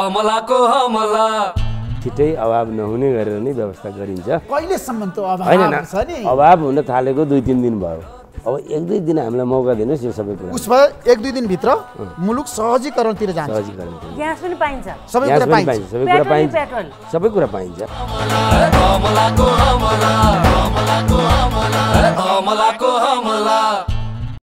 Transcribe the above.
हमलाको हमला छिटै अभाव नहुने गरेर नै व्यवस्था गरिन्छ। कहिलेसम्म त अभाव होइन छ नि? अभाव हुन थालेको 2-3 दिन भयो। अब 1-2 दिन हामीलाई मौका दिनुहोस् यो सबै कुरा। उसमा 1-2 दिन भित्र मुलुक सहजीकरणतिर जान्छ। सहजीकरण ग्यास पनि पाइन्छ, सबै कुरा पाइन्छ। सबै कुरा पाइन्छ, पेट्रोल सबै कुरा पाइन्छ। हमलाको हमला हमलाको हमला हमलाको हमला